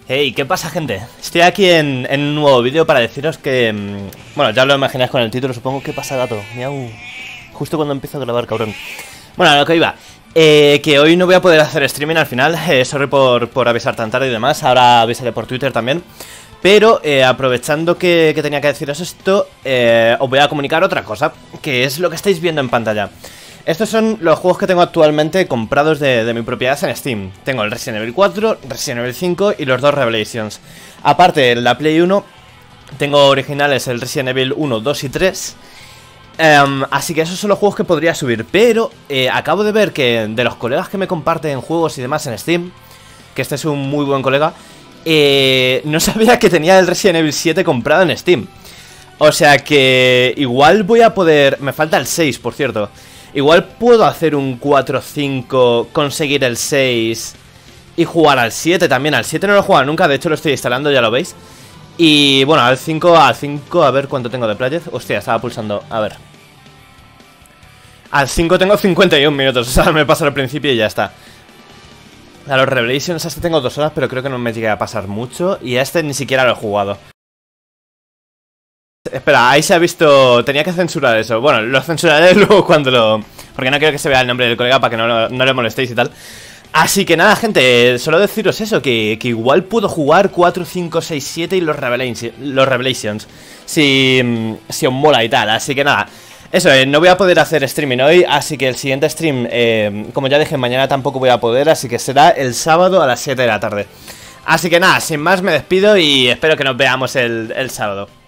Hey, ¿qué pasa, gente? Estoy aquí en un nuevo vídeo para deciros que... bueno, ya lo imagináis con el título, supongo. ¿Qué pasa, gato? Miau. Justo cuando empiezo a grabar, cabrón. Bueno, a lo que iba. Que hoy no voy a poder hacer streaming al final. Sorry por avisar tan tarde y demás. Ahora avisaré por Twitter también. Pero aprovechando que tenía que deciros esto, os voy a comunicar otra cosa, que es lo que estáis viendo en pantalla. Estos son los juegos que tengo actualmente comprados de mi propiedad en Steam. Tengo el Resident Evil 4, Resident Evil 5 y los dos Revelations. Aparte, en la Play 1 tengo originales el Resident Evil 1, 2 y 3. Así que esos son los juegos que podría subir. Pero acabo de ver que de los colegas que me comparten juegos y demás en Steam, que este es un muy buen colega, no sabía que tenía el Resident Evil 7 comprado en Steam. O sea que igual voy a poder... Me falta el 6, por cierto. Igual puedo hacer un 4-5, conseguir el 6 y jugar al 7 también. Al 7 no lo he jugado nunca, de hecho lo estoy instalando, ya lo veis. Y bueno, al 5, a ver cuánto tengo de players. Hostia, estaba pulsando, a ver. Al 5 tengo 51 minutos, o sea, me paso al principio y ya está. A los Revelations este tengo 2 horas, pero creo que no me llegué a pasar mucho. Y a este ni siquiera lo he jugado. Espera, ahí se ha visto... Tenía que censurar eso. Bueno, lo censuraré luego cuando lo... Porque no quiero que se vea el nombre del colega para que no le molestéis y tal. Así que nada, gente, solo deciros eso, que igual puedo jugar 4, 5, 6, 7 y los Revelations. Si os mola y tal, así que nada. Eso, no voy a poder hacer streaming hoy, así que el siguiente stream, como ya dije, mañana tampoco voy a poder, así que será el sábado a las 7 de la tarde. Así que nada, sin más me despido y espero que nos veamos el sábado.